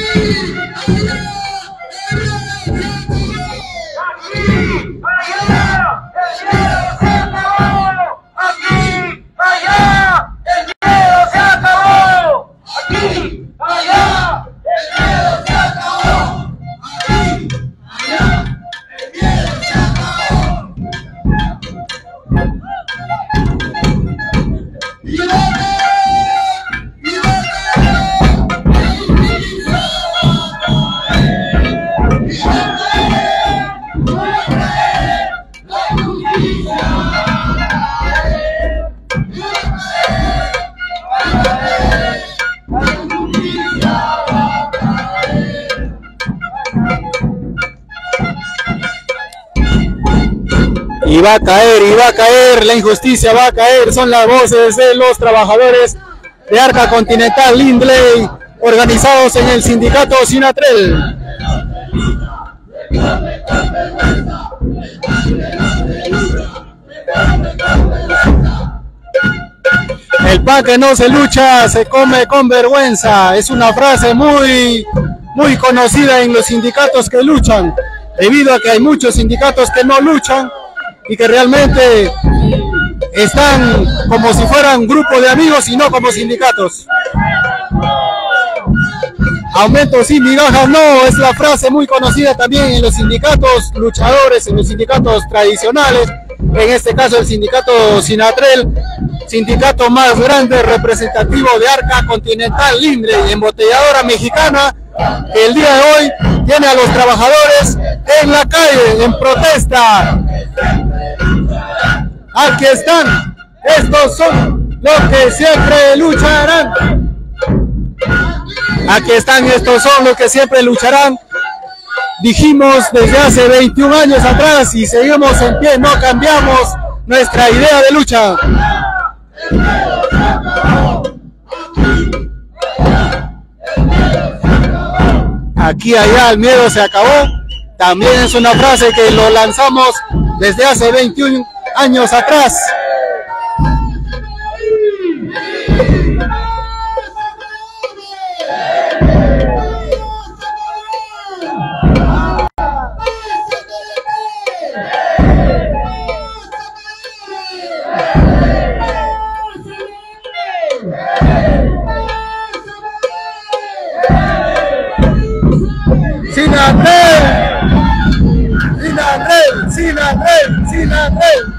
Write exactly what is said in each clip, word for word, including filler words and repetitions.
Y va a caer, y va a caer, la injusticia va a caer, son las voces de los trabajadores de Arca Continental Lindley, organizados en el sindicato Sinatrel. El pan que no se lucha se come con vergüenza, es una frase muy, muy conocida en los sindicatos que luchan, debido a que hay muchos sindicatos que no luchan y que realmente están como si fueran un grupo de amigos y no como sindicatos. Aumento sin migajas no, es la frase muy conocida también en los sindicatos luchadores, en los sindicatos tradicionales, en este caso el sindicato Sinatrel, sindicato más grande representativo de Arca Continental Lindley, embotelladora mexicana, que el día de hoy tiene a los trabajadores en la calle, en protesta. Aquí están, estos son los que siempre lucharán. Aquí están, estos son los que siempre lucharán. Dijimos desde hace veintiún años atrás y seguimos en pie, no cambiamos nuestra idea de lucha. Aquí, allá, el miedo se acabó. También es una frase que lo lanzamos desde hace veintiún años atrás. Sinatrel, Sinatrel, Sinatrel, Sinatrel.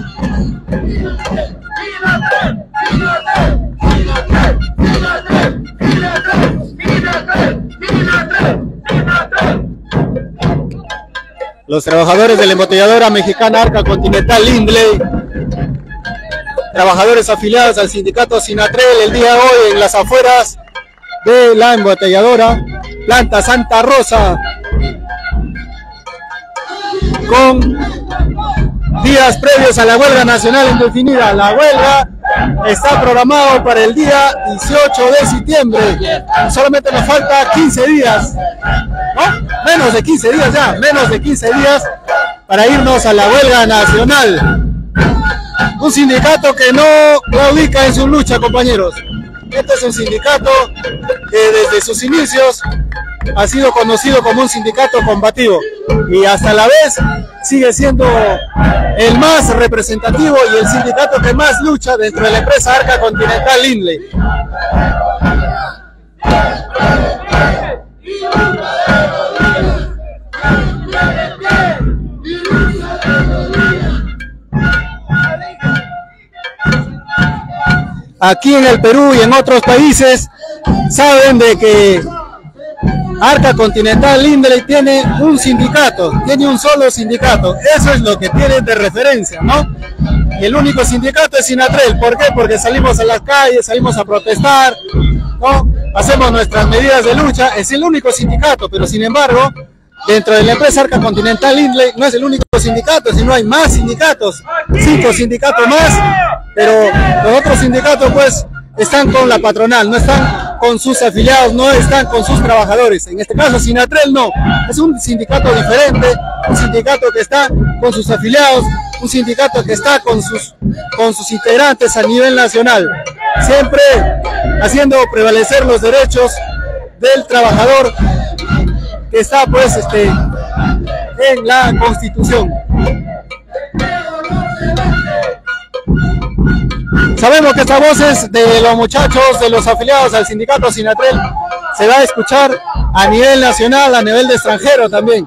Los trabajadores de la embotelladora mexicana Arca Continental Lindley, trabajadores afiliados al sindicato Sinatrel, el día de hoy en las afueras de la embotelladora Planta Santa Rosa, con días previos a la huelga nacional indefinida. La huelga está programada para el día dieciocho de septiembre, solamente nos falta quince días, ¿no? Menos de quince días ya, menos de quince días para irnos a la huelga nacional. Un sindicato que no claudica en su lucha, compañeros. Este es un sindicato que desde sus inicios ha sido conocido como un sindicato combativo y hasta la vez sigue siendo el más representativo y el sindicato que más lucha dentro de la empresa Arca Continental Lindley. Aquí en el Perú y en otros países saben de que Arca Continental Lindley tiene un sindicato, tiene un solo sindicato. Eso es lo que tienen de referencia, ¿no? Y el único sindicato es Sinatrel. ¿Por qué? Porque salimos a las calles, salimos a protestar, ¿no? Hacemos nuestras medidas de lucha. Es el único sindicato, pero sin embargo, dentro de la empresa Arca Continental Lindley no es el único sindicato, sino hay más sindicatos, cinco sindicatos más, pero los otros sindicatos pues están con la patronal, no están con sus afiliados, no están con sus trabajadores. En este caso Sinatrel no, es un sindicato diferente, un sindicato que está con sus afiliados, un sindicato que está con sus, con sus integrantes a nivel nacional, siempre haciendo prevalecer los derechos del trabajador que está pues este en la Constitución. Sabemos que estas voces de los muchachos, de los afiliados al sindicato Sinatrel, se va a escuchar a nivel nacional, a nivel de extranjero también.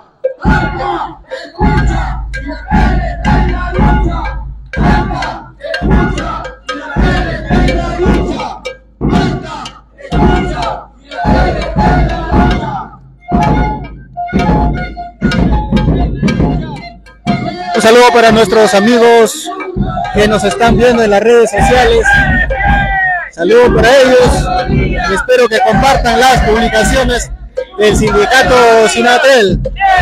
Un saludo para nuestros amigos que nos están viendo en las redes sociales. Saludos para ellos y espero que compartan las publicaciones del sindicato Sinatrel.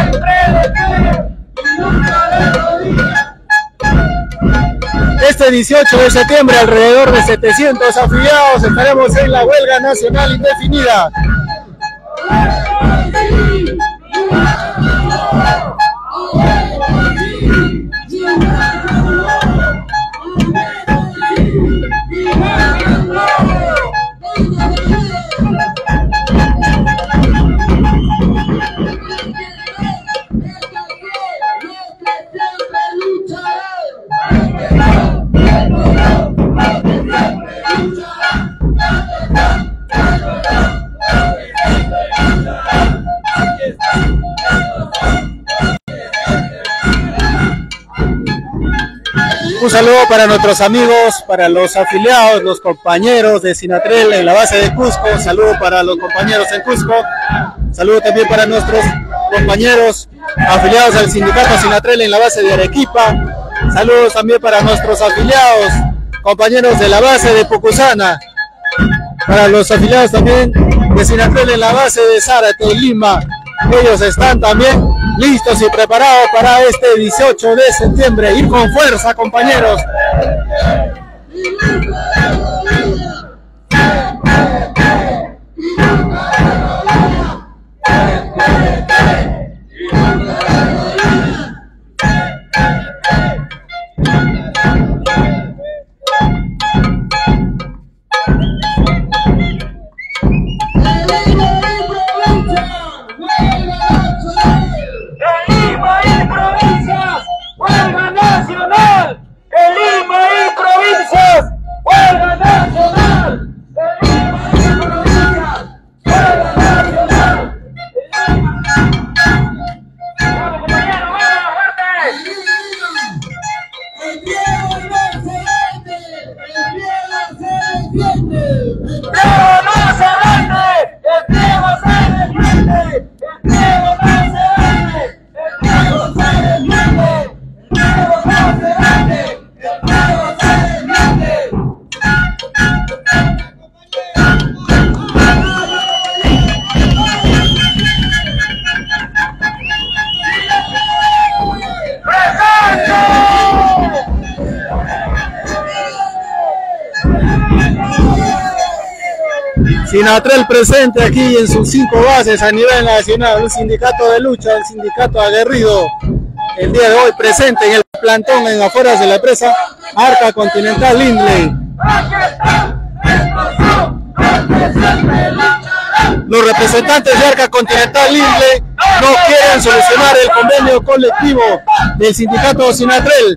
Este dieciocho de septiembre, alrededor de setecientos afiliados estaremos en la huelga nacional indefinida. Un saludo para nuestros amigos, para los afiliados, los compañeros de Sinatrel en la base de Cusco. Un saludo para los compañeros en Cusco. Saludo también para nuestros compañeros afiliados al sindicato Sinatrel en la base de Arequipa. Saludos también para nuestros afiliados, compañeros de la base de Pucusana. Para los afiliados también de Sinatrel en la base de Zárate, en Lima. Ellos están también listos y preparados para este dieciocho de septiembre. Ir con fuerza, compañeros. Sinatrel presente aquí en sus cinco bases a nivel nacional, un sindicato de lucha, un sindicato aguerrido. El día de hoy presente en el plantón en afueras de la empresa Arca Continental Lindley. Los representantes de Arca Continental Lindley no quieren solucionar el convenio colectivo del sindicato Sinatrel.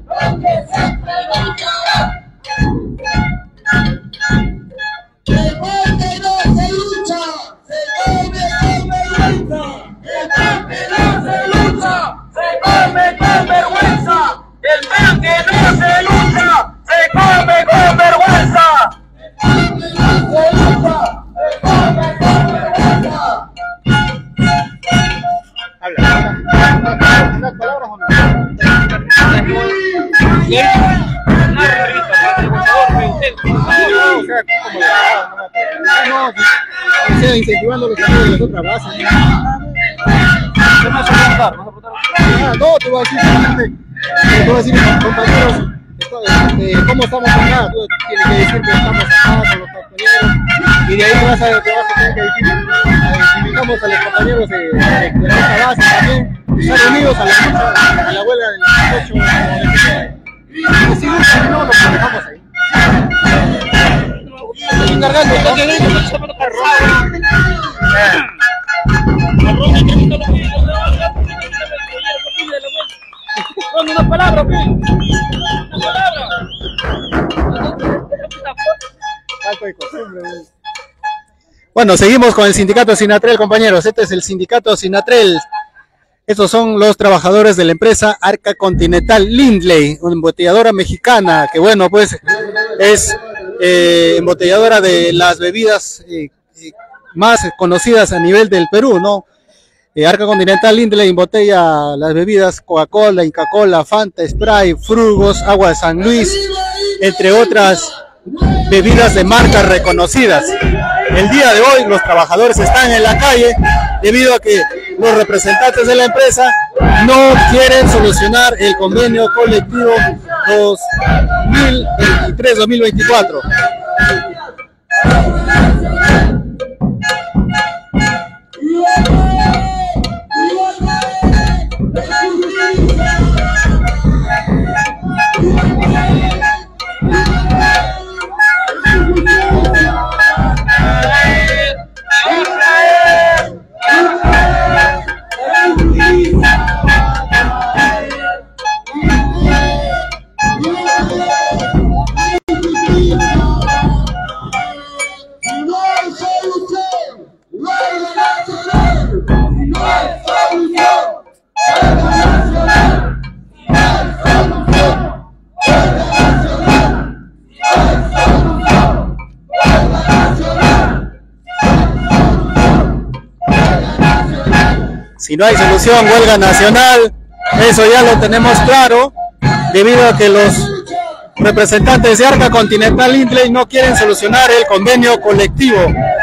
Incentivando los amigos de las otras bases. ¿Qué más vas a aportar? ¿Vas a aportar? Ah, no, te voy a decir, te voy a decir, compañeros, eh, cómo estamos acá. Tú tienes que decir que estamos acá con los compañeros y de ahí te vas a, te vas a tener que decir, invitamos a los compañeros de, de, de la otra base también, están unidos a la lucha, a la huelga del dieciocho de septiembre. Y si no, no nos manejamos ahí. estoy cargando, estoy cargando, estoy tomando carro. Con una palabra, ¿qué? Una palabra. Bueno, seguimos con el sindicato Sinatrel, compañeros. Este es el sindicato Sinatrel. Estos son los trabajadores de la empresa Arca Continental Lindley, una embotelladora mexicana que, bueno, pues es eh, embotelladora de las bebidas eh, más conocidas a nivel del Perú, ¿no? Eh, Arca Continental Lindley embotella las bebidas Coca-Cola, Inca-Cola, Fanta, Sprite, Frugos, Agua de San Luis, entre otras bebidas de marcas reconocidas. El día de hoy los trabajadores están en la calle debido a que los representantes de la empresa no quieren solucionar el convenio colectivo dos mil veintitrés dos mil veinticuatro. Si no hay solución, huelga nacional, eso ya lo tenemos claro, debido a que los representantes de Arca Continental Lindley no quieren solucionar el convenio colectivo.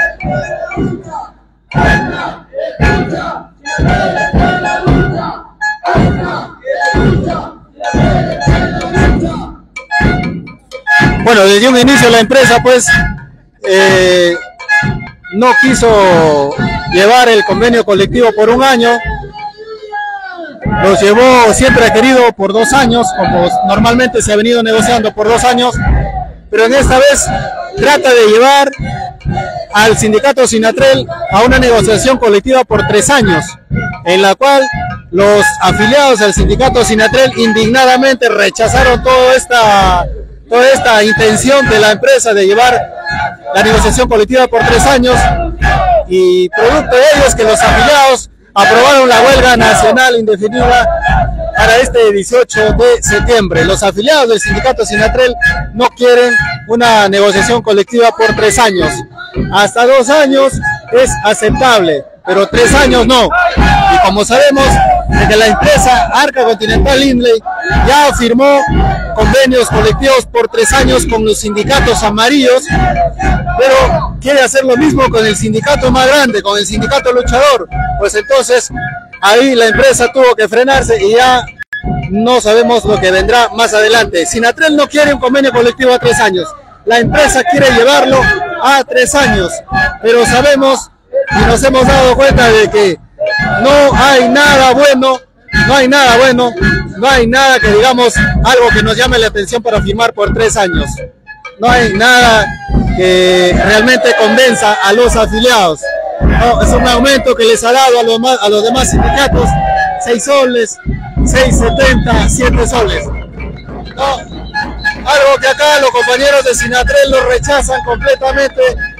Bueno, desde un inicio la empresa pues eh, no quiso llevar el convenio colectivo por un año, los llevó, siempre ha querido por dos años, como normalmente se ha venido negociando por dos años, pero en esta vez trata de llevar al sindicato Sinatrel a una negociación colectiva por tres años, en la cual los afiliados al sindicato Sinatrel indignadamente rechazaron toda esta, toda esta intención de la empresa de llevar la negociación colectiva por tres años, y producto de ello es que los afiliados aprobaron la huelga nacional indefinida para este dieciocho de septiembre. Los afiliados del sindicato Sinatrel no quieren una negociación colectiva por tres años. Hasta dos años es aceptable, pero tres años no. Y como sabemos, desde la empresa Arca Continental Lindley ya firmó convenios colectivos por tres años con los sindicatos amarillos, pero quiere hacer lo mismo con el sindicato más grande, con el sindicato luchador. Pues entonces ahí la empresa tuvo que frenarse y ya no sabemos lo que vendrá más adelante. Sinatrel no quiere un convenio colectivo a tres años, la empresa quiere llevarlo a tres años, pero sabemos y nos hemos dado cuenta de que no hay nada bueno, no hay nada bueno, no hay nada que digamos, algo que nos llame la atención para firmar por tres años. No hay nada que realmente convenza a los afiliados. No, es un aumento que les ha dado a los, más, a los demás sindicatos, seis soles, seis setenta, siete soles. No, algo que acá los compañeros de Sinatrel lo rechazan completamente,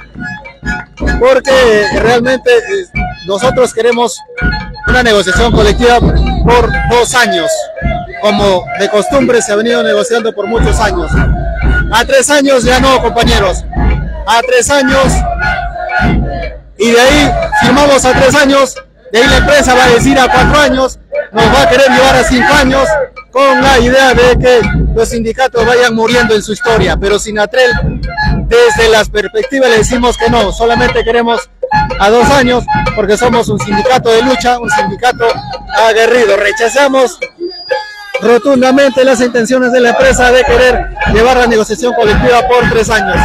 porque realmente nosotros queremos una negociación colectiva por dos años, como de costumbre se ha venido negociando por muchos años. A tres años ya no, compañeros, a tres años, y de ahí firmamos a tres años, de ahí la empresa va a decir a cuatro años, nos va a querer llevar a cinco años, con la idea de que los sindicatos vayan muriendo en su historia. Pero Sinatrel, desde las perspectivas le decimos que no, solamente queremos a dos años, porque somos un sindicato de lucha, un sindicato aguerrido. Rechazamos rotundamente las intenciones de la empresa de querer llevar la negociación colectiva por tres años.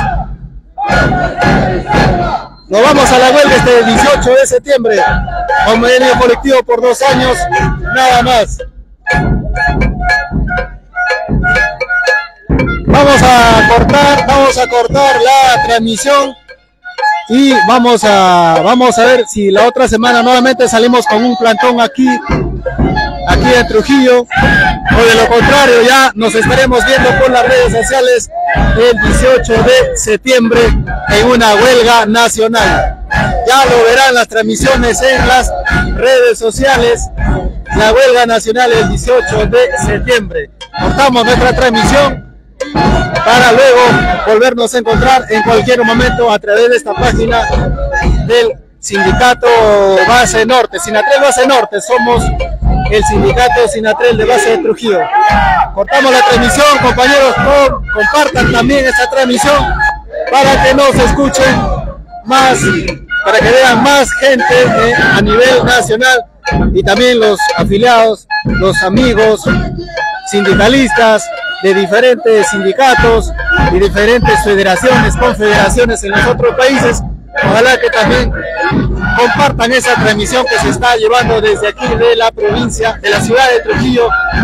Nos vamos a la huelga este dieciocho de septiembre, convenio colectivo por dos años, nada más. Vamos. vamos a cortar, vamos a cortar la transmisión y vamos a, vamos a ver si la otra semana nuevamente salimos con un plantón aquí, aquí en Trujillo, o de lo contrario ya nos estaremos viendo por las redes sociales el dieciocho de septiembre en una huelga nacional. Ya lo verán las transmisiones en las redes sociales. La huelga nacional el dieciocho de septiembre. Cortamos nuestra transmisión para luego volvernos a encontrar en cualquier momento a través de esta página del sindicato Base Norte, Sinatrel Base Norte. Somos el sindicato Sinatrel de Base de Trujillo. Cortamos la transmisión, compañeros, compartan también esta transmisión para que nos escuchen más, para que vean más gente eh, a nivel nacional, y también los afiliados, los amigos sindicalistas de diferentes sindicatos y diferentes federaciones, confederaciones en los otros países. Ojalá que también compartan esa transmisión que se está llevando desde aquí de la provincia, de la ciudad de Trujillo.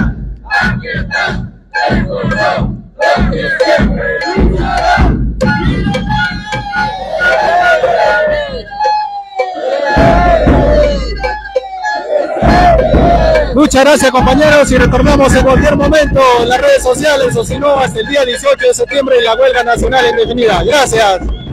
Muchas gracias, compañeros, y retornamos en cualquier momento en las redes sociales, o si no, hasta el día dieciocho de septiembre en la huelga nacional indefinida. Gracias.